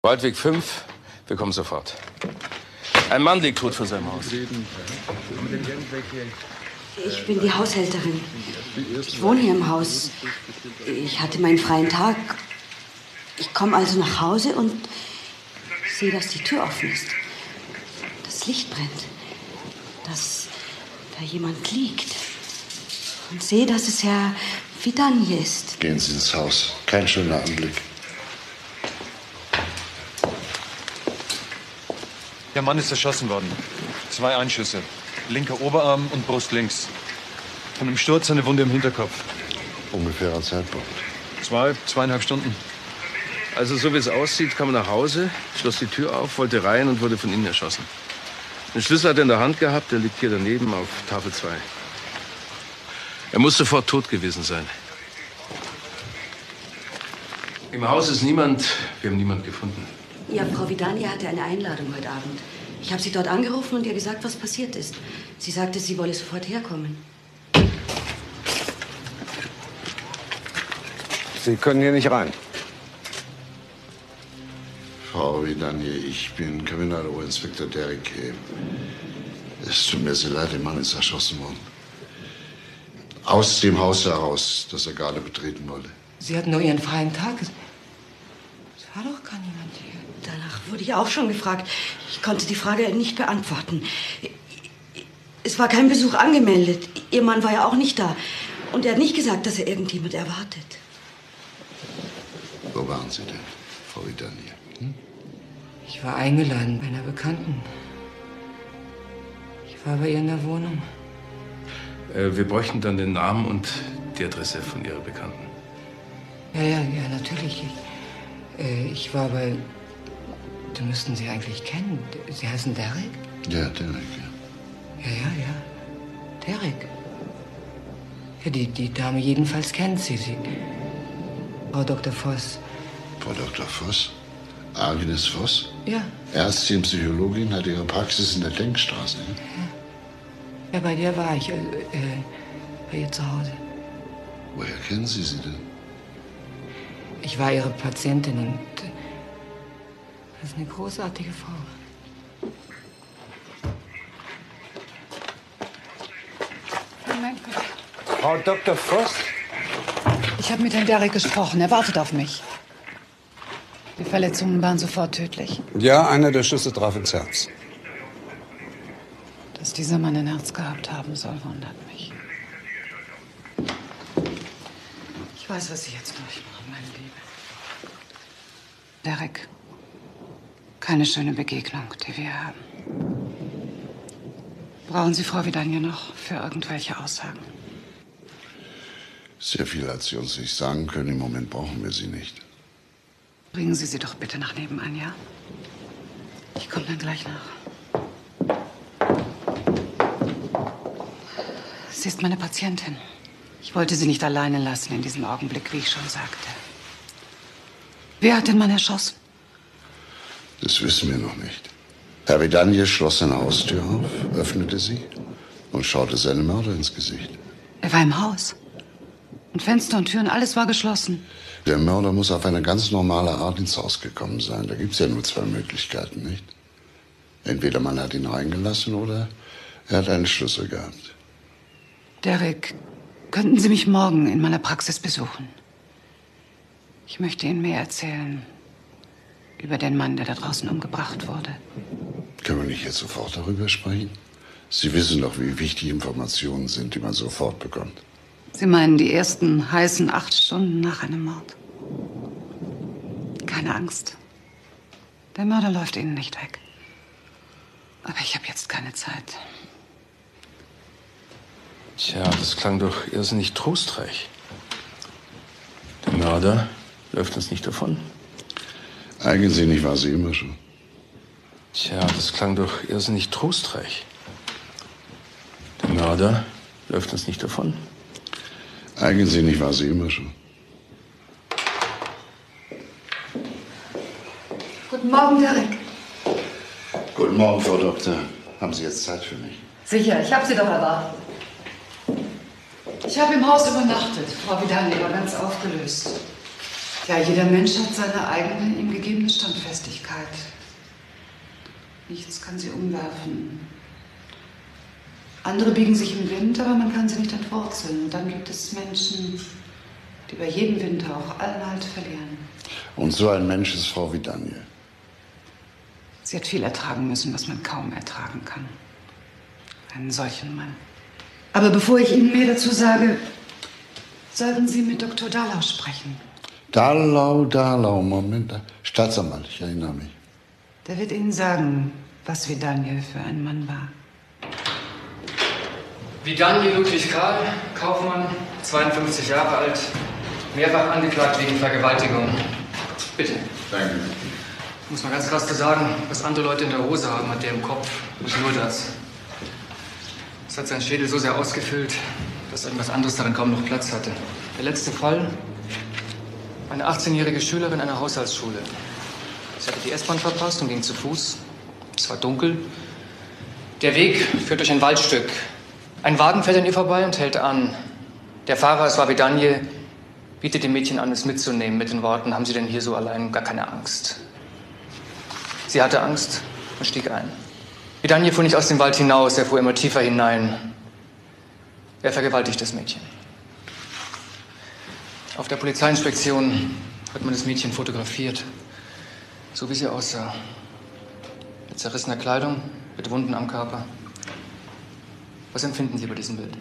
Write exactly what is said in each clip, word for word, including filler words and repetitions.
Waldweg fünf, wir kommen sofort. Ein Mann liegt tot vor seinem Haus. Ich bin die Haushälterin. Ich wohne hier im Haus. Ich hatte meinen freien Tag. Ich komme also nach Hause und sehe, dass die Tür offen ist. Das Licht brennt. Dass da jemand liegt. Und sehe, dass es Herr Vidanier ist. Gehen Sie ins Haus. Kein schöner Anblick. Der Mann ist erschossen worden. Zwei Einschüsse. Linker Oberarm und Brust links. Von dem Sturz eine Wunde im Hinterkopf. Ungefährer Zeitpunkt. Zwei, zweieinhalb Stunden. Also so wie es aussieht, kam er nach Hause, schloss die Tür auf, wollte rein und wurde von innen erschossen. Den Schlüssel hat er in der Hand gehabt, der liegt hier daneben auf Tafel zwei. Er muss sofort tot gewesen sein. Im Haus ist niemand, wir haben niemand gefunden. Ja, Frau Vidanier hatte eine Einladung heute Abend. Ich habe sie dort angerufen und ihr gesagt, was passiert ist. Sie sagte, sie wolle sofort herkommen. Sie können hier nicht rein. Frau Vidanier, ich bin Kriminalober-Inspektor Derrick. Es tut mir sehr leid, der Mann ist erschossen worden. Aus dem Haus heraus, das er gerade betreten wollte. Sie hatten nur Ihren freien Tag. Es war doch gar niemand hier. Danach wurde ich auch schon gefragt. Ich konnte die Frage nicht beantworten. Es war kein Besuch angemeldet. Ihr Mann war ja auch nicht da. Und er hat nicht gesagt, dass er irgendjemand erwartet. Wo waren Sie denn, Frau Vidanier? Hm? Ich war eingeladen bei einer Bekannten. Ich war bei ihr in der Wohnung. Äh, wir bräuchten dann den Namen und die Adresse von Ihrer Bekannten. Ja, ja, ja, natürlich. Ich, äh, ich war bei... Du müssten Sie eigentlich kennen. Sie heißen Derrick? Ja, Derrick, ja. Ja, ja, ja. Derrick. Ja, die, die Dame jedenfalls kennt Sie. Sie. Frau Doktor Voss. Frau Doktor Voss? Agnes Voss? Ja. Ärztin, Psychologin, hat ihre Praxis in der Denkstraße. Ne? Ja. Ja, bei der war ich. Äh, äh, bei ihr zu Hause. Woher kennen Sie sie denn? Ich war ihre Patientin und... Äh, das ist eine großartige Frau. Moment bitte. Frau Doktor Voss? Ich habe mit Herrn Derrick gesprochen. Er wartet auf mich. Die Verletzungen waren sofort tödlich. Ja, einer der Schüsse traf ins Herz. Dass dieser Mann ein Herz gehabt haben soll, wundert mich. Ich weiß, was Sie jetzt durchmachen, meine Liebe. Derrick, keine schöne Begegnung, die wir haben. Brauchen Sie Frau Vidanier noch für irgendwelche Aussagen? Sehr viel hat sie uns nicht sagen können. Im Moment brauchen wir sie nicht. Bringen Sie sie doch bitte nach nebenan, ja? Ich komme dann gleich nach. Sie ist meine Patientin. Ich wollte sie nicht alleine lassen in diesem Augenblick, wie ich schon sagte. Wer hat den Mann erschossen? Das wissen wir noch nicht. Herr Vidanier schloss seine Haustür auf, öffnete sie und schaute seinem Mörder ins Gesicht. Er war im Haus. Und Fenster und Türen, alles war geschlossen. Der Mörder muss auf eine ganz normale Art ins Haus gekommen sein. Da gibt's ja nur zwei Möglichkeiten, nicht? Entweder man hat ihn reingelassen oder er hat einen Schlüssel gehabt. Derrick, könnten Sie mich morgen in meiner Praxis besuchen? Ich möchte Ihnen mehr erzählen über den Mann, der da draußen umgebracht wurde. Können wir nicht jetzt sofort darüber sprechen? Sie wissen doch, wie wichtig Informationen sind, die man sofort bekommt. Sie meinen die ersten heißen acht Stunden nach einem Mord? Keine Angst. Der Mörder läuft Ihnen nicht weg. Aber ich habe jetzt keine Zeit. Tja, das klang doch irrsinnig trostreich. Der Mörder läuft uns nicht davon. Eigensinnig war sie immer schon. Tja, das klang doch irrsinnig trostreich. Der Mörder läuft uns nicht davon. Eigensinnig war sie immer schon. Guten Morgen, Derrick. Guten Morgen, Frau Doktor. Haben Sie jetzt Zeit für mich? Sicher, ich habe Sie doch erwartet. Ich habe im Haus übernachtet. Frau Vidanier war ganz aufgelöst. Ja, jeder Mensch hat seine eigene, ihm gegebene Standfestigkeit. Nichts kann sie umwerfen. Andere biegen sich im Wind, aber man kann sie nicht entwurzeln. Und dann gibt es Menschen, die bei jedem Windhauch allen Halt verlieren. Und so ein Mensch ist Frau Vidanie. Sie hat viel ertragen müssen, was man kaum ertragen kann. Einen solchen Mann. Aber bevor ich Ihnen mehr dazu sage, sollten Sie mit Doktor Dalau sprechen. Dalau, Dalau, Moment. Staatsanwalt, ich erinnere mich. Der wird Ihnen sagen, was Vidanie für ein Mann war. Vidanie Ludwig Karl, Kaufmann, zweiundfünfzig Jahre alt, mehrfach angeklagt wegen Vergewaltigung. Bitte. Danke. Muss man ganz krass zu sagen, was andere Leute in der Hose haben, hat der im Kopf. Nicht nur das. Es hat seinen Schädel so sehr ausgefüllt, dass irgendwas anderes darin kaum noch Platz hatte. Der letzte Fall: eine achtzehnjährige Schülerin einer Haushaltsschule. Sie hatte die S-Bahn verpasst und ging zu Fuß. Es war dunkel. Der Weg führt durch ein Waldstück. Ein Wagen fährt an ihr vorbei und hält an. Der Fahrer, es war Vidanie, bietet dem Mädchen an, es mitzunehmen, mit den Worten: Haben Sie denn hier so allein gar keine Angst? Sie hatte Angst und stieg ein. Vidanie fuhr nicht aus dem Wald hinaus, er fuhr immer tiefer hinein. Er vergewaltigt das Mädchen. Auf der Polizeiinspektion hat man das Mädchen fotografiert, so wie sie aussah. Mit zerrissener Kleidung, mit Wunden am Körper. Was empfinden Sie bei diesem Bild?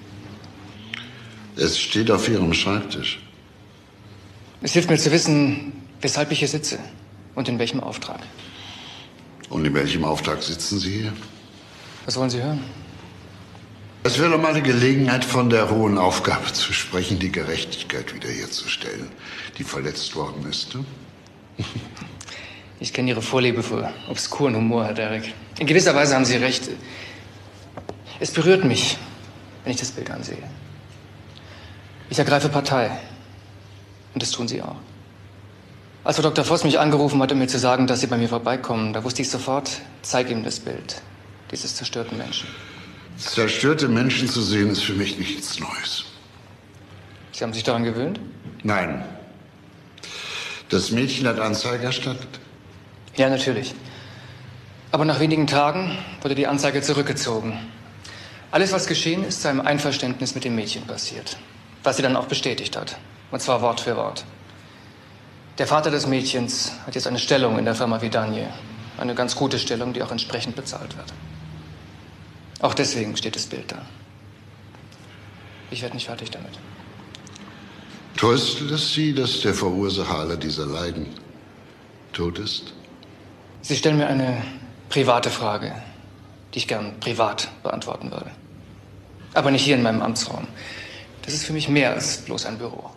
Es steht auf Ihrem Schreibtisch. Es hilft mir zu wissen, weshalb ich hier sitze und in welchem Auftrag. Und in welchem Auftrag sitzen Sie hier? Was wollen Sie hören? Es wäre doch mal eine Gelegenheit, von der hohen Aufgabe zu sprechen, die Gerechtigkeit wiederherzustellen, die verletzt worden ist. Ne? Ich kenne Ihre Vorliebe für obskuren Humor, Herr Derrick. In gewisser Weise haben Sie recht. Es berührt mich, wenn ich das Bild ansehe. Ich ergreife Partei. Und das tun Sie auch. Als Frau Doktor Voss mich angerufen hatte, mir zu sagen, dass Sie bei mir vorbeikommen, da wusste ich sofort, zeig ihm das Bild dieses zerstörten Menschen. Zerstörte Menschen zu sehen, ist für mich nichts Neues. Sie haben sich daran gewöhnt? Nein. Das Mädchen hat Anzeige erstattet? Ja, natürlich. Aber nach wenigen Tagen wurde die Anzeige zurückgezogen. Alles, was geschehen ist, sei im Einverständnis mit dem Mädchen passiert. Was sie dann auch bestätigt hat. Und zwar Wort für Wort. Der Vater des Mädchens hat jetzt eine Stellung in der Firma Vidanie. Eine ganz gute Stellung, die auch entsprechend bezahlt wird. Auch deswegen steht das Bild da. Ich werde nicht fertig damit. Tröstet es Sie, dass der Verursacher aller dieser Leiden tot ist? Sie stellen mir eine private Frage, die ich gern privat beantworten würde. Aber nicht hier in meinem Amtsraum. Das ist für mich mehr als bloß ein Büro.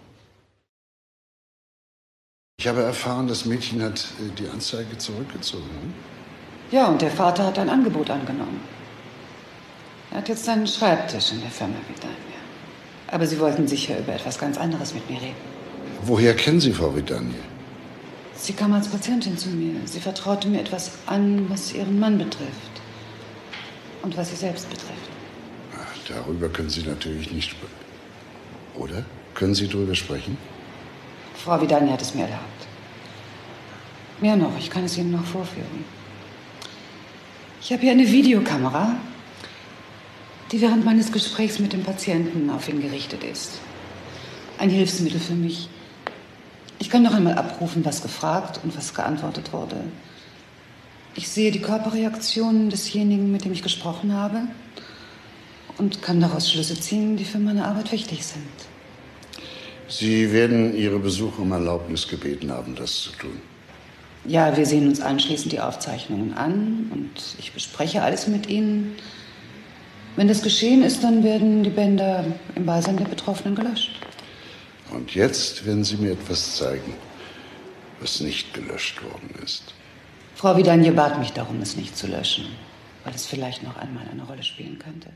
Ich habe erfahren, das Mädchen hat die Anzeige zurückgezogen. Hm? Ja, und der Vater hat ein Angebot angenommen. Er hat jetzt einen Schreibtisch in der Firma Vidanie. Aber Sie wollten sicher über etwas ganz anderes mit mir reden. Woher kennen Sie Frau Vidanie? Sie kam als Patientin zu mir. Sie vertraute mir etwas an, was ihren Mann betrifft. Und was sie selbst betrifft. Ach, darüber können Sie natürlich nicht sprechen. Oder? Können Sie darüber sprechen? Frau Vidanie hat es mir erlaubt. Mehr noch, ich kann es Ihnen noch vorführen. Ich habe hier eine Videokamera, die während meines Gesprächs mit dem Patienten auf ihn gerichtet ist. Ein Hilfsmittel für mich. Ich kann noch einmal abrufen, was gefragt und was geantwortet wurde. Ich sehe die Körperreaktionen desjenigen, mit dem ich gesprochen habe, und kann daraus Schlüsse ziehen, die für meine Arbeit wichtig sind. Sie werden Ihre Besucher um Erlaubnis gebeten haben, das zu tun. Ja, wir sehen uns anschließend die Aufzeichnungen an und ich bespreche alles mit Ihnen. Wenn das geschehen ist, dann werden die Bänder im Beisein der Betroffenen gelöscht. Und jetzt werden Sie mir etwas zeigen, was nicht gelöscht worden ist. Frau Vidanie bat mich darum, es nicht zu löschen, weil es vielleicht noch einmal eine Rolle spielen könnte.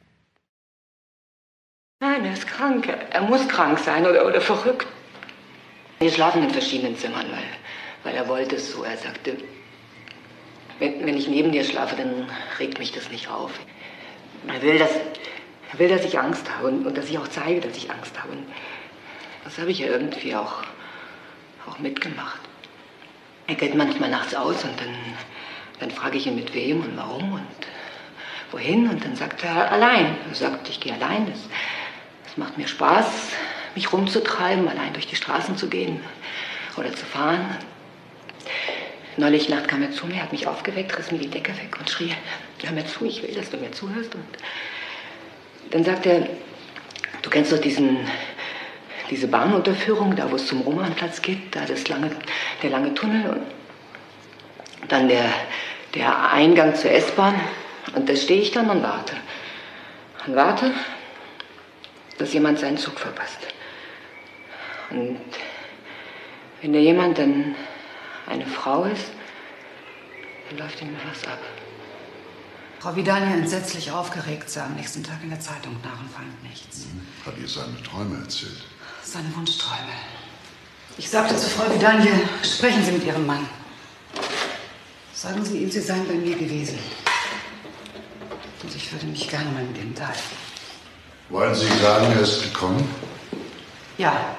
Nein, er ist krank. Er muss krank sein oder, oder verrückt. Wir schlafen in verschiedenen Zimmern, weil, weil er wollte es so. Er sagte, wenn, wenn ich neben dir schlafe, dann regt mich das nicht auf. Er will, dass, er will, dass ich Angst habe und, und dass ich auch zeige, dass ich Angst habe. Und das habe ich ja irgendwie auch auch mitgemacht. Er geht manchmal nachts aus und dann, dann frage ich ihn mit wem und warum und wohin. Und dann sagt er allein. Er sagt, ich gehe allein. Das, das macht mir Spaß, mich rumzutreiben, allein durch die Straßen zu gehen oder zu fahren. Neulich Nacht kam er zu mir, hat mich aufgeweckt, riss mir die Decke weg und schrie, hör mir zu, ich will, dass du mir zuhörst. Und dann sagt er, du kennst doch diesen, diese Bahnunterführung, da wo es zum Romanplatz geht, da das lange, der lange Tunnel und dann der, der Eingang zur S-Bahn. Und da stehe ich dann und warte. Und warte, dass jemand seinen Zug verpasst. Und wenn der jemand dann eine Frau ist, dann läuft ihm was ab. Frau Vidania entsetzlich aufgeregt, sah am nächsten Tag in der Zeitung nach und fand nichts. Hat ihr seine Träume erzählt? Seine Wunschträume. Ich sagte zu Frau Vidania, sprechen Sie mit Ihrem Mann. Sagen Sie ihm, Sie seien bei mir gewesen. Und ich würde mich gerne mal mit ihm teilen. Wollen Sie sagen, er ist gekommen? Ja.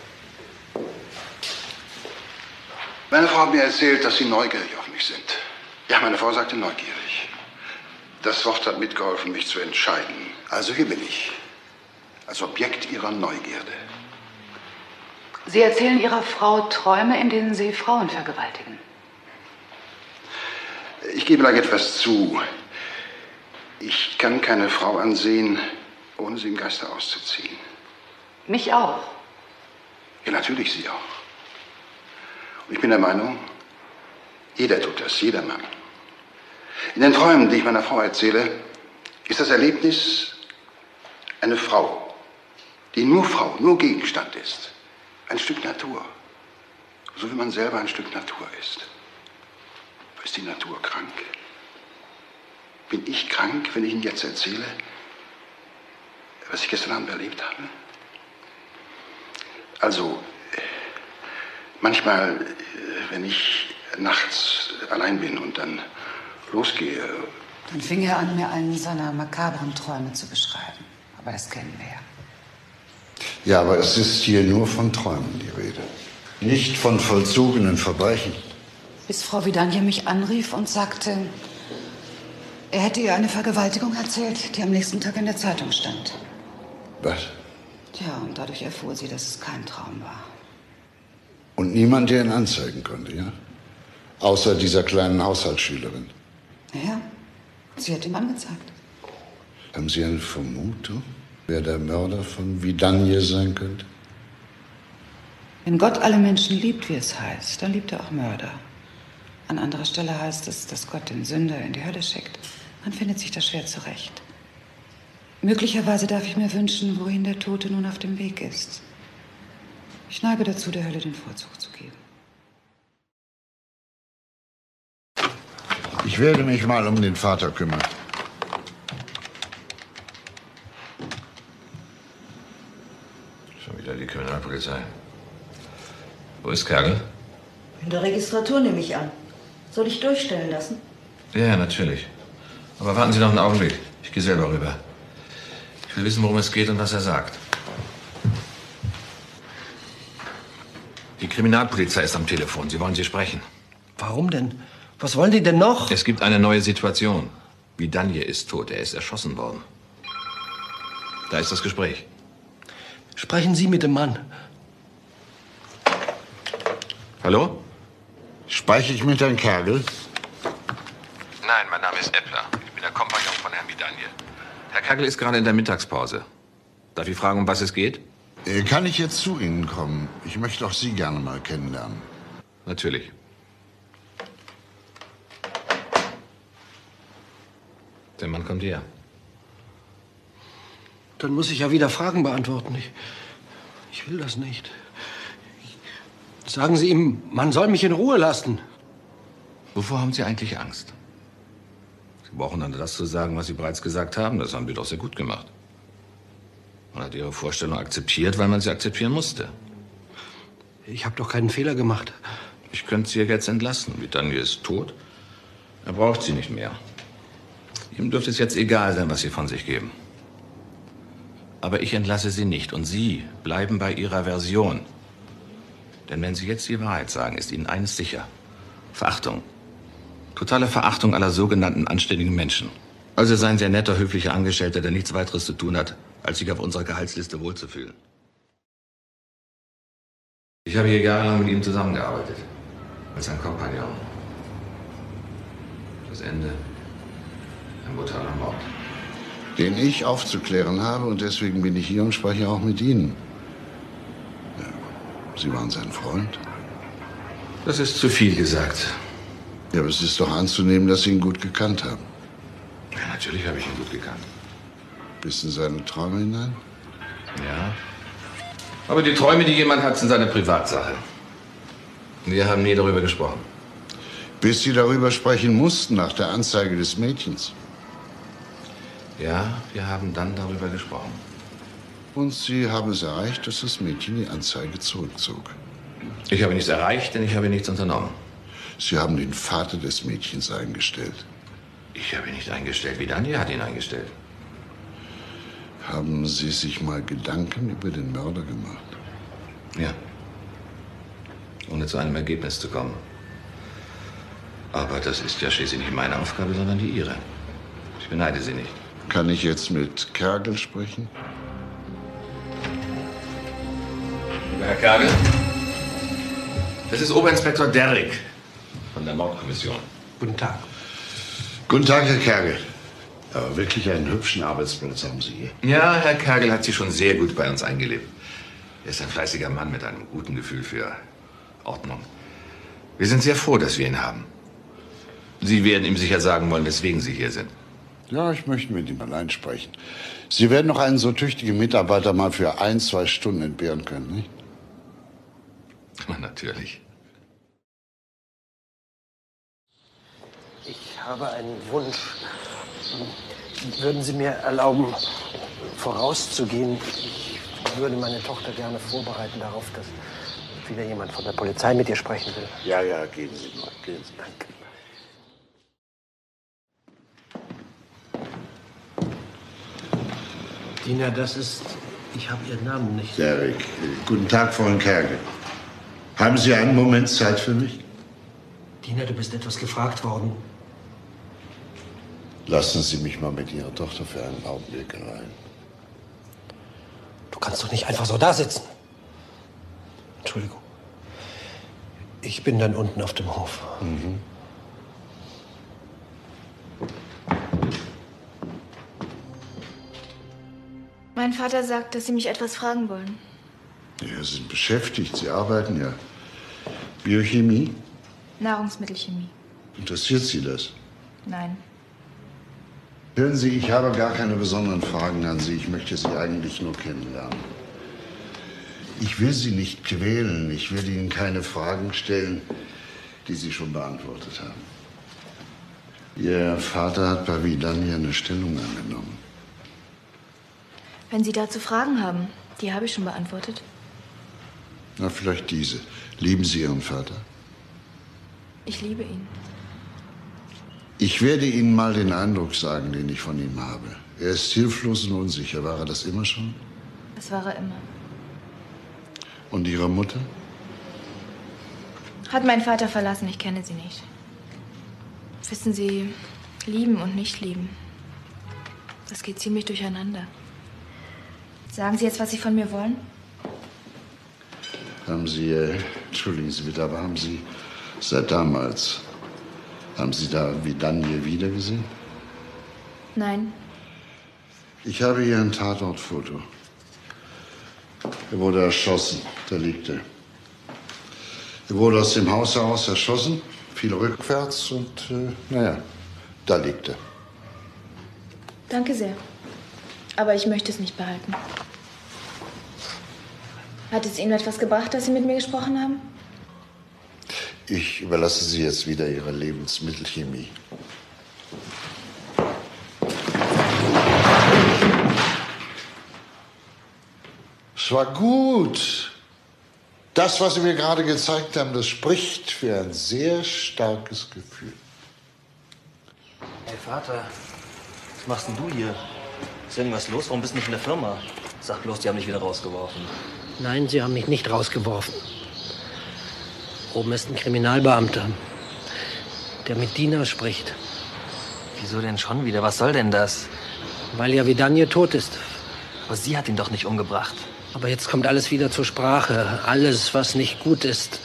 Meine Frau hat mir erzählt, dass Sie neugierig auf mich sind. Ja, meine Frau sagte neugierig. Das Wort hat mitgeholfen, mich zu entscheiden. Also hier bin ich. Als Objekt Ihrer Neugierde. Sie erzählen Ihrer Frau Träume, in denen Sie Frauen vergewaltigen. Ich gebe gleich etwas zu. Ich kann keine Frau ansehen, ohne sie im Geiste auszuziehen. Mich auch. Ja, natürlich Sie auch. Und ich bin der Meinung, jeder tut das, jeder Mann. In den Träumen, die ich meiner Frau erzähle, ist das Erlebnis eine Frau, die nur Frau, nur Gegenstand ist. Ein Stück Natur. So wie man selber ein Stück Natur ist. Ist die Natur krank? Bin ich krank, wenn ich Ihnen jetzt erzähle, was ich gestern Abend erlebt habe? Also, manchmal, wenn ich nachts allein bin und dann losgehe. Dann fing er an, mir einen seiner makabren Träume zu beschreiben. Aber das kennen wir ja. Ja, aber es ist hier nur von Träumen die Rede. Nicht von vollzogenen Verbrechen. Bis Frau Vidania mich anrief und sagte, er hätte ihr eine Vergewaltigung erzählt, die am nächsten Tag in der Zeitung stand. Was? Tja, und dadurch erfuhr sie, dass es kein Traum war. Und niemand, der ihn anzeigen konnte, ja? Außer dieser kleinen Haushaltsschülerin. Ja, sie hat ihm angezeigt. Haben Sie eine Vermutung, wer der Mörder von Vidania sein könnte? Wenn Gott alle Menschen liebt, wie es heißt, dann liebt er auch Mörder. An anderer Stelle heißt es, dass Gott den Sünder in die Hölle schickt. Man findet sich da schwer zurecht. Möglicherweise darf ich mir wünschen, wohin der Tote nun auf dem Weg ist. Ich neige dazu, der Hölle den Vorzug zu geben. Ich werde mich mal um den Vater kümmern. Schon wieder die Kriminalpolizei. Wo ist Kergel? In der Registratur nehme ich an. Soll ich durchstellen lassen? Ja, ja, natürlich. Aber warten Sie noch einen Augenblick. Ich gehe selber rüber. Ich will wissen, worum es geht und was er sagt. Die Kriminalpolizei ist am Telefon. Sie wollen Sie sprechen. Warum denn? Was wollen die denn noch? Es gibt eine neue Situation. Vidania ist tot. Er ist erschossen worden. Da ist das Gespräch. Sprechen Sie mit dem Mann. Hallo? Spreche ich mit Herrn Kergel? Nein, mein Name ist Eppler. Ich bin der Kompagnon von Herrn Vidania. Herr Kergel ist gerade in der Mittagspause. Darf ich fragen, um was es geht? Äh, Kann ich jetzt zu Ihnen kommen? Ich möchte auch Sie gerne mal kennenlernen. Natürlich. Der Mann kommt her. Dann muss ich ja wieder Fragen beantworten. Ich, ich will das nicht. Sagen Sie ihm, man soll mich in Ruhe lassen. Wovor haben Sie eigentlich Angst? Sie brauchen dann das zu sagen, was Sie bereits gesagt haben. Das haben wir doch sehr gut gemacht. Man hat Ihre Vorstellung akzeptiert, weil man sie akzeptieren musste. Ich habe doch keinen Fehler gemacht. Ich könnte Sie jetzt entlassen. Vidania ist tot. Er braucht Sie nicht mehr. Ihm dürfte es jetzt egal sein, was Sie von sich geben. Aber ich entlasse Sie nicht. Und Sie bleiben bei Ihrer Version. Denn wenn Sie jetzt die Wahrheit sagen, ist Ihnen eines sicher. Verachtung. Totale Verachtung aller sogenannten anständigen Menschen. Also seien Sie ein netter, höflicher Angestellter, der nichts weiteres zu tun hat, als sich auf unserer Gehaltsliste wohlzufühlen. Ich habe hier jahrelang mit ihm zusammengearbeitet. Als ein Kompagnon. Das Ende. Ein brutaler Mord. Den ich aufzuklären habe und deswegen bin ich hier und spreche auch mit Ihnen. Ja, Sie waren sein Freund. Das ist zu viel gesagt. Ja, aber es ist doch anzunehmen, dass Sie ihn gut gekannt haben. Ja, natürlich habe ich ihn gut gekannt. Bis in seine Träume hinein? Ja. Aber die Träume, die jemand hat, sind seine Privatsache. Wir haben nie darüber gesprochen. Bis Sie darüber sprechen mussten, nach der Anzeige des Mädchens. Ja, wir haben dann darüber gesprochen. Und Sie haben es erreicht, dass das Mädchen die Anzeige zurückzog. Ich habe nichts erreicht, denn ich habe nichts unternommen. Sie haben den Vater des Mädchens eingestellt. Ich habe ihn nicht eingestellt. Vidania hat ihn eingestellt. Haben Sie sich mal Gedanken über den Mörder gemacht? Ja. Ohne zu einem Ergebnis zu kommen. Aber das ist ja schließlich nicht meine Aufgabe, sondern die Ihre. Ich beneide Sie nicht. Kann ich jetzt mit Kergel sprechen? Herr Kergel? Das ist Oberinspektor Derrick von der Mordkommission. Guten Tag. Guten Tag, Herr Kergel. Aber wirklich einen hübschen Arbeitsplatz haben Sie hier. Ja, Herr Kergel hat sich schon sehr gut bei uns eingelebt. Er ist ein fleißiger Mann mit einem guten Gefühl für Ordnung. Wir sind sehr froh, dass wir ihn haben. Sie werden ihm sicher sagen wollen, weswegen Sie hier sind. Ja, ich möchte mit ihm allein sprechen. Sie werden noch einen so tüchtigen Mitarbeiter mal für ein, zwei Stunden entbehren können, nicht? Na, natürlich. Ich habe einen Wunsch. Würden Sie mir erlauben, vorauszugehen? Ich würde meine Tochter gerne vorbereiten darauf, dass wieder jemand von der Polizei mit ihr sprechen will. Ja, ja, gehen Sie mal. Gehen Sie. Danke. Dina, das ist... Ich habe Ihren Namen nicht. Derrick. Guten Tag, Frau Kergel. Haben Sie einen Moment Zeit für mich? Dina, du bist etwas gefragt worden. Lassen Sie mich mal mit Ihrer Tochter für einen Augenblick rein. Du kannst doch nicht einfach so da sitzen. Entschuldigung. Ich bin dann unten auf dem Hof. Mhm. Mein Vater sagt, dass Sie mich etwas fragen wollen. Ja, Sie sind beschäftigt. Sie arbeiten ja. Biochemie? Nahrungsmittelchemie. Interessiert Sie das? Nein. Hören Sie, ich habe gar keine besonderen Fragen an Sie. Ich möchte Sie eigentlich nur kennenlernen. Ich will Sie nicht quälen. Ich will Ihnen keine Fragen stellen, die Sie schon beantwortet haben. Ihr Vater hat bei Vidania eine Stellung angenommen. Wenn Sie dazu Fragen haben, die habe ich schon beantwortet. Na, vielleicht diese. Lieben Sie Ihren Vater? Ich liebe ihn. Ich werde Ihnen mal den Eindruck sagen, den ich von ihm habe. Er ist hilflos und unsicher. War er das immer schon? Das war er immer. Und Ihre Mutter? Hat mein Vater verlassen, ich kenne sie nicht. Wissen Sie, lieben und nicht lieben, das geht ziemlich durcheinander. Sagen Sie jetzt, was Sie von mir wollen? Haben Sie, äh, entschuldigen Sie bitte, aber haben Sie seit damals, haben Sie da Vidania wiedergesehen? Nein. Ich habe hier ein Tatortfoto. Er wurde erschossen, da liegt er. Er wurde aus dem Haus heraus erschossen, fiel rückwärts und, äh, naja, da liegt er. Danke sehr. Aber ich möchte es nicht behalten. Hat es Ihnen etwas gebracht, dass Sie mit mir gesprochen haben? Ich überlasse Sie jetzt wieder Ihrer Lebensmittelchemie. Es war gut. Das, was Sie mir gerade gezeigt haben, das spricht für ein sehr starkes Gefühl. Hey Vater, was machst denn du hier? Ist irgendwas los? Warum bist du nicht in der Firma? Sag bloß, die haben dich wieder rausgeworfen. Nein, Sie haben mich nicht rausgeworfen. Oben ist ein Kriminalbeamter, der mit Dina spricht. Wieso denn schon wieder? Was soll denn das? Weil ja Vidanje tot ist. Aber sie hat ihn doch nicht umgebracht. Aber jetzt kommt alles wieder zur Sprache. Alles, was nicht gut ist.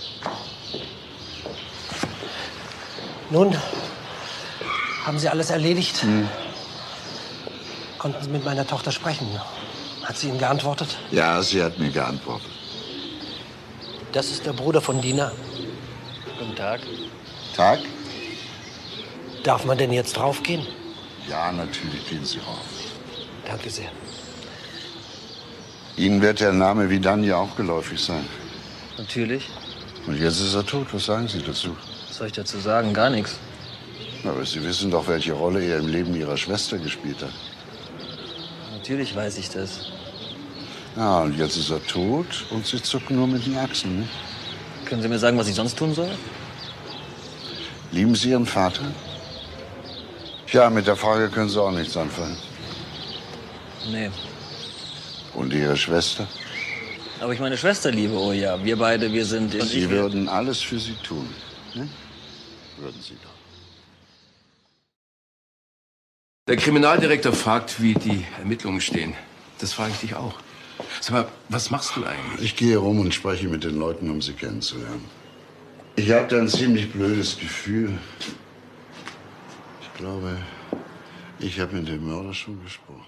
Nun, haben Sie alles erledigt? Hm. Konnten Sie mit meiner Tochter sprechen? Hat sie Ihnen geantwortet? Ja, sie hat mir geantwortet. Das ist der Bruder von Dina. Guten Tag. Tag? Darf man denn jetzt draufgehen? Ja, natürlich gehen Sie rauf. Danke sehr. Ihnen wird der Name Vidanje auch geläufig sein. Natürlich. Und jetzt ist er tot. Was sagen Sie dazu? Was soll ich dazu sagen? Gar nichts. Aber Sie wissen doch, welche Rolle er im Leben Ihrer Schwester gespielt hat. Natürlich weiß ich das. Ja, und jetzt ist er tot und Sie zucken nur mit den Achseln. Ne? Können Sie mir sagen, was ich sonst tun soll? Lieben Sie Ihren Vater? Ja, mit der Frage können Sie auch nichts anfangen. Nee. Und Ihre Schwester? Aber ich meine Schwester liebe, oh ja. Wir beide, wir sind... in- Sie würden alles für sie tun. Ne? Würden Sie doch. Der Kriminaldirektor fragt, wie die Ermittlungen stehen. Das frage ich dich auch. Sag mal, was machst du eigentlich? Ich gehe rum und spreche mit den Leuten, um sie kennenzulernen. Ich habe da ein ziemlich blödes Gefühl. Ich glaube, ich habe mit dem Mörder schon gesprochen.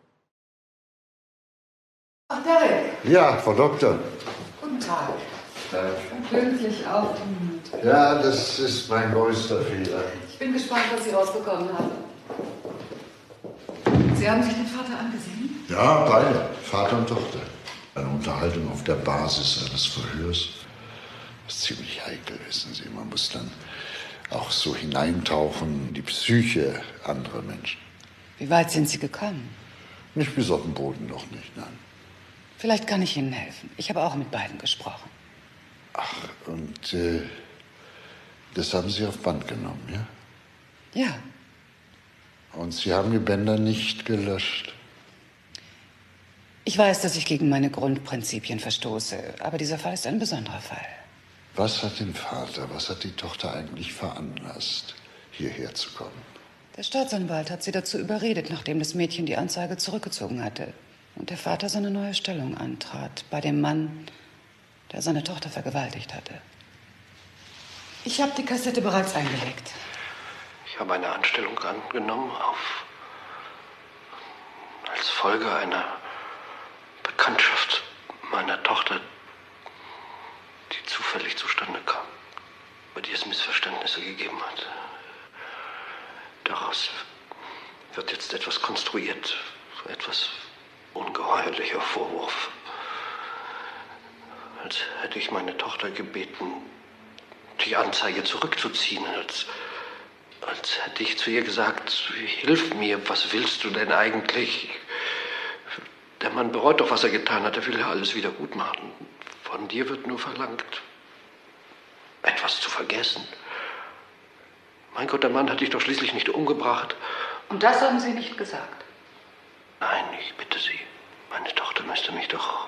Ach, Derek. Ja, Frau Doktor. Guten Tag. Pünktlich auf den Minute. Ja, das ist mein größter Fehler. Ich bin gespannt, was Sie rausbekommen haben. Sie haben sich den Vater angesehen? Ja, beide, Vater und Tochter. Eine Unterhaltung auf der Basis eines Verhörs. Das ist ziemlich heikel, wissen Sie. Man muss dann auch so hineintauchen in die Psyche anderer Menschen. Wie weit sind Sie gekommen? Nicht bis auf den Boden noch nicht, nein. Vielleicht kann ich Ihnen helfen. Ich habe auch mit beiden gesprochen. Ach, und äh, das haben Sie auf Band genommen, ja? Ja. Und Sie haben die Bänder nicht gelöscht. Ich weiß, dass ich gegen meine Grundprinzipien verstoße, aber dieser Fall ist ein besonderer Fall. Was hat den Vater, was hat die Tochter eigentlich veranlasst, hierher zu kommen? Der Staatsanwalt hat sie dazu überredet, nachdem das Mädchen die Anzeige zurückgezogen hatte und der Vater seine neue Stellung antrat, bei dem Mann, der seine Tochter vergewaltigt hatte. Ich habe die Kassette bereits eingelegt. Ich habe eine Anstellung angenommen auf als Folge einer Bekanntschaft meiner Tochter, die zufällig zustande kam, bei der es Missverständnisse gegeben hat. Daraus wird jetzt etwas konstruiert, so etwas ungeheuerlicher Vorwurf. Als hätte ich meine Tochter gebeten, die Anzeige zurückzuziehen, als, als hätte ich zu ihr gesagt, hilf mir, was willst du denn eigentlich? Der Mann bereut doch, was er getan hat, er will ja alles wieder gut machen. Von dir wird nur verlangt, etwas zu vergessen. Mein Gott, der Mann hat dich doch schließlich nicht umgebracht. Und das haben Sie nicht gesagt? Nein, ich bitte Sie. Meine Tochter müsste mich doch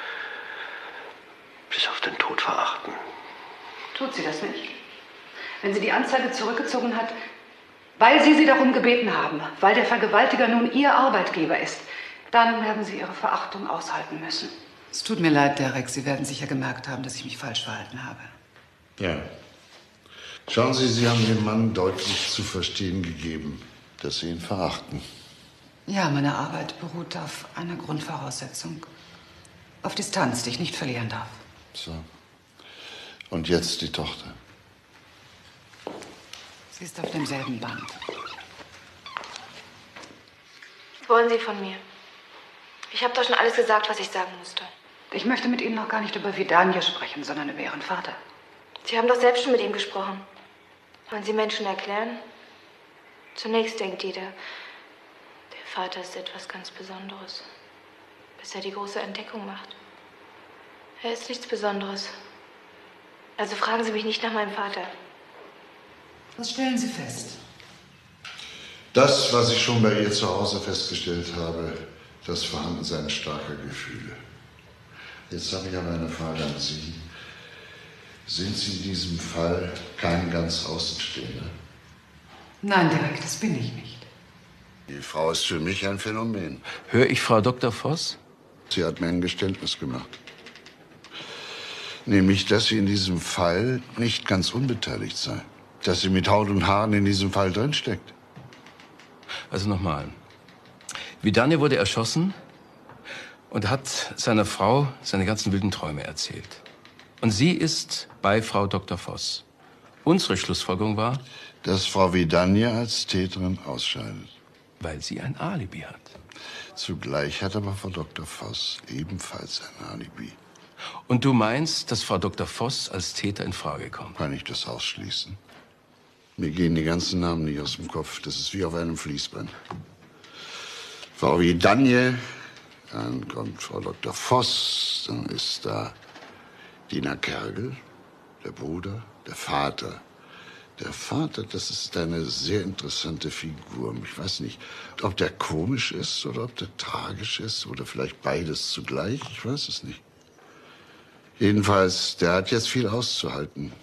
bis auf den Tod verachten. Tut sie das nicht? Wenn sie die Anzeige zurückgezogen hat, weil Sie sie darum gebeten haben, weil der Vergewaltiger nun Ihr Arbeitgeber ist, dann werden Sie Ihre Verachtung aushalten müssen. Es tut mir leid, Derek. Sie werden sicher gemerkt haben, dass ich mich falsch verhalten habe. Ja. Schauen Sie, Sie haben dem Mann deutlich zu verstehen gegeben, dass Sie ihn verachten. Ja, meine Arbeit beruht auf einer Grundvoraussetzung. Auf Distanz, die ich nicht verlieren darf. So. Und jetzt die Tochter. Sie ist auf demselben Band. Was wollen Sie von mir? Ich habe doch schon alles gesagt, was ich sagen musste. Ich möchte mit Ihnen noch gar nicht über Vidanje sprechen, sondern über Ihren Vater. Sie haben doch selbst schon mit ihm gesprochen. Wollen Sie Menschen erklären? Zunächst denkt jeder, der Vater ist etwas ganz Besonderes, bis er die große Entdeckung macht. Er ist nichts Besonderes. Also fragen Sie mich nicht nach meinem Vater. Was stellen Sie fest? Das, was ich schon bei ihr zu Hause festgestellt habe, das Vorhandensein starker Gefühle. Jetzt habe ich aber eine Frage an Sie. Sind Sie in diesem Fall kein ganz Außenstehender? Nein, Derek, das bin ich nicht. Die Frau ist für mich ein Phänomen. Höre ich Frau Doktor Voss? Sie hat mir ein Geständnis gemacht. Nämlich, dass sie in diesem Fall nicht ganz unbeteiligt sei. Dass sie mit Haut und Haaren in diesem Fall drinsteckt. Also nochmal. Vidania wurde erschossen und hat seiner Frau seine ganzen wilden Träume erzählt. Und sie ist bei Frau Doktor Voss. Unsere Schlussfolgerung war, dass Frau Vidania als Täterin ausscheidet. Weil sie ein Alibi hat. Zugleich hat aber Frau Doktor Voss ebenfalls ein Alibi. Und du meinst, dass Frau Doktor Voss als Täter in Frage kommt? Kann ich das ausschließen? Mir gehen die ganzen Namen nicht aus dem Kopf. Das ist wie auf einem Fließband. Frau Vidania, dann kommt Frau Doktor Voss, dann ist da Dina Kergel, der Bruder, der Vater. Der Vater, das ist eine sehr interessante Figur. Ich weiß nicht, ob der komisch ist oder ob der tragisch ist oder vielleicht beides zugleich. Ich weiß es nicht. Jedenfalls, der hat jetzt viel auszuhalten.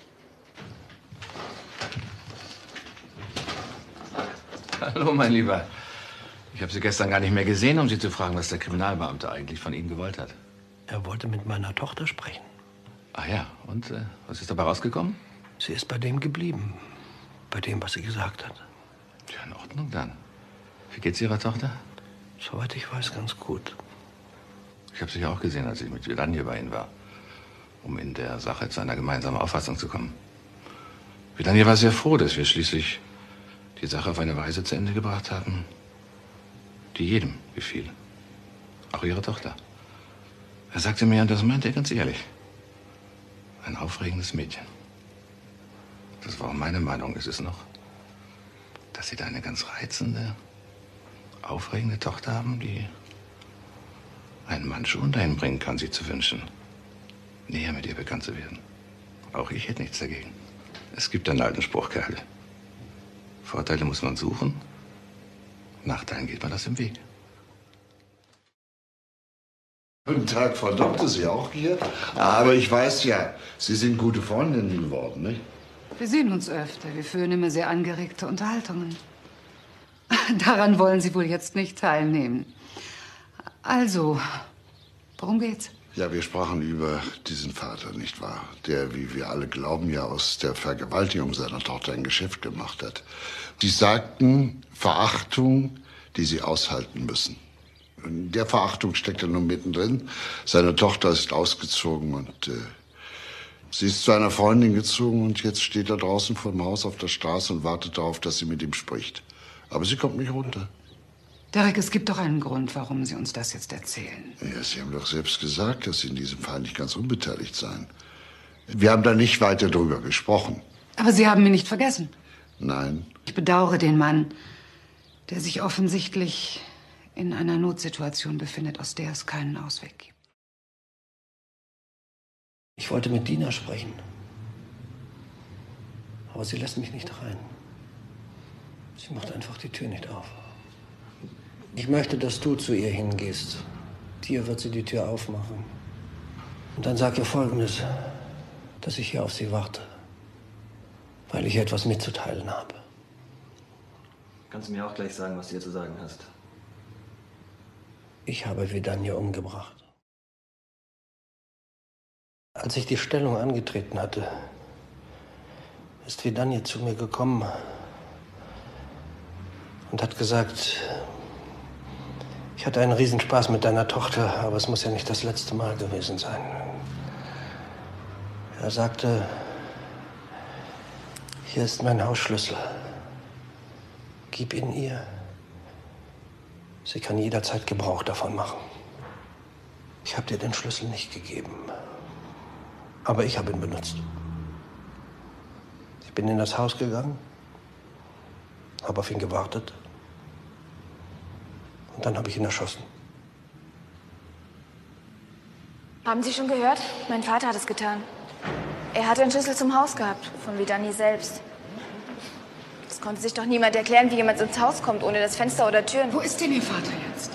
Hallo, mein Lieber. Ich habe Sie gestern gar nicht mehr gesehen, um Sie zu fragen, was der Kriminalbeamte eigentlich von Ihnen gewollt hat. Er wollte mit meiner Tochter sprechen. Ach ja, und äh, was ist dabei rausgekommen? Sie ist bei dem geblieben. Bei dem, was sie gesagt hat. Ja, in Ordnung dann. Wie geht's Ihrer Tochter? Soweit ich weiß, ganz gut. Ich habe Sie ja auch gesehen, als ich mit Vidania bei Ihnen war, um in der Sache zu einer gemeinsamen Auffassung zu kommen. Vidania war sehr froh, dass wir schließlich die Sache auf eine Weise zu Ende gebracht haben, die jedem gefiel. Auch Ihrer Tochter. Er sagte mir, und das meinte er ganz ehrlich, ein aufregendes Mädchen. Das war auch meine Meinung. Es ist noch, dass Sie da eine ganz reizende, aufregende Tochter haben, die einen Mann schon dahin bringen kann, Sie zu wünschen, näher mit ihr bekannt zu werden. Auch ich hätte nichts dagegen. Es gibt einen alten Spruch, Kerl. Vorteile muss man suchen, Nachteilen geht man das im Weg. Guten Tag, Frau Doktor, Sie auch hier? Aber ich weiß ja, Sie sind gute Freundinnen geworden, nicht? Wir sehen uns öfter. Wir führen immer sehr angeregte Unterhaltungen. Daran wollen Sie wohl jetzt nicht teilnehmen. Also, worum geht's? Ja, wir sprachen über diesen Vater, nicht wahr? Der, wie wir alle glauben, ja aus der Vergewaltigung seiner Tochter ein Geschäft gemacht hat. Sie sagten, Verachtung, die Sie aushalten müssen. In der Verachtung steckt er nun mittendrin. Seine Tochter ist ausgezogen und äh, sie ist zu einer Freundin gezogen und jetzt steht er draußen vor dem Haus auf der Straße und wartet darauf, dass sie mit ihm spricht. Aber sie kommt nicht runter. Derek, es gibt doch einen Grund, warum Sie uns das jetzt erzählen. Ja, Sie haben doch selbst gesagt, dass Sie in diesem Fall nicht ganz unbeteiligt seien. Wir haben da nicht weiter drüber gesprochen. Aber Sie haben mich nicht vergessen. Nein. Ich bedauere den Mann, der sich offensichtlich in einer Notsituation befindet, aus der es keinen Ausweg gibt. Ich wollte mit Dina sprechen. Aber sie lässt mich nicht rein. Sie macht einfach die Tür nicht auf. Ich möchte, dass du zu ihr hingehst. Dir wird sie die Tür aufmachen. Und dann sag ihr Folgendes, dass ich hier auf sie warte. Weil ich ihr etwas mitzuteilen habe. Kannst du mir auch gleich sagen, was du ihr zu sagen hast? Ich habe Vidania umgebracht. Als ich die Stellung angetreten hatte, ist Vidania zu mir gekommen und hat gesagt, ich hatte einen Riesenspaß mit deiner Tochter, aber es muss ja nicht das letzte Mal gewesen sein. Er sagte, hier ist mein Hausschlüssel. Gib ihn ihr. Sie kann jederzeit Gebrauch davon machen. Ich habe dir den Schlüssel nicht gegeben. Aber ich habe ihn benutzt. Ich bin in das Haus gegangen, habe auf ihn gewartet und dann habe ich ihn erschossen. Haben Sie schon gehört? Mein Vater hat es getan. Er hat den Schlüssel zum Haus gehabt, von Vidania selbst. Es konnte sich doch niemand erklären, wie jemand ins Haus kommt, ohne das Fenster oder Türen. Wo ist denn Ihr Vater jetzt?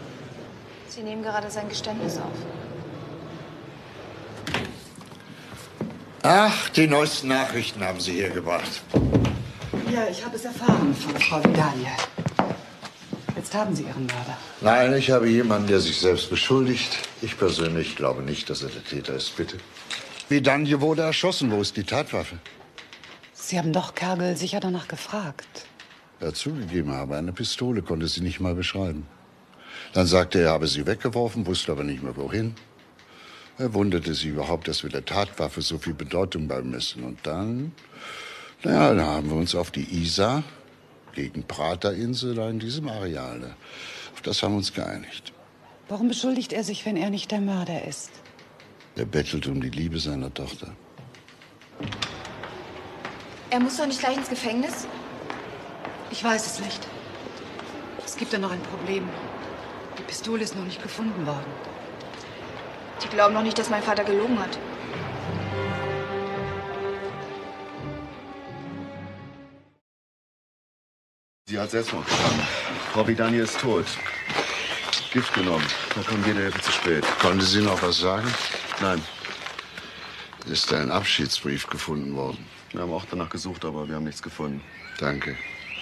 Sie nehmen gerade sein Geständnis auf. Ach, die neuesten Nachrichten haben Sie hier gebracht. Ja, ich habe es erfahren von Frau Vidanie. Jetzt haben Sie Ihren Mörder. Nein, ich habe jemanden, der sich selbst beschuldigt. Ich persönlich glaube nicht, dass er der Täter ist. Bitte. Vidanie wurde erschossen. Wo ist die Tatwaffe? Sie haben doch Kergel sicher danach gefragt. Er hat zugegeben, aber eine Pistole konnte sie nicht mal beschreiben. Dann sagte er, er habe sie weggeworfen, wusste aber nicht mehr wohin. Er wunderte sich überhaupt, dass wir der Tatwaffe so viel Bedeutung beimessen. Und dann, naja, dann haben wir uns auf die Isar gegen Praterinsel da in diesem Areal. Da. Auf das haben wir uns geeinigt. Warum beschuldigt er sich, wenn er nicht der Mörder ist? Er bettelt um die Liebe seiner Tochter. Er muss doch nicht gleich ins Gefängnis? Ich weiß es nicht. Es gibt da noch ein Problem. Die Pistole ist noch nicht gefunden worden. Die glauben doch nicht, dass mein Vater gelogen hat. Sie hat Selbstmord begangen. Frau Vidanie ist tot. Gift genommen. Da kommt jede Hilfe zu spät. Konnte sie noch was sagen? Nein. Ist ein Abschiedsbrief gefunden worden? Wir haben auch danach gesucht, aber wir haben nichts gefunden. Danke.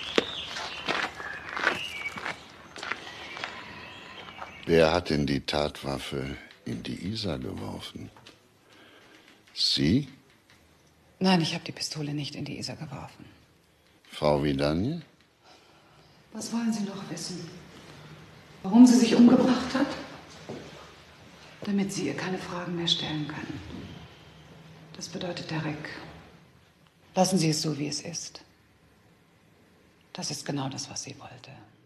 Wer hat denn die Tatwaffe in die Isar geworfen? Sie? Nein, ich habe die Pistole nicht in die Isar geworfen. Frau Vidanie? Was wollen Sie noch wissen? Warum sie sich umgebracht hat? Damit Sie ihr keine Fragen mehr stellen können. Das bedeutet Derek. Lassen Sie es so, wie es ist. Das ist genau das, was sie wollte.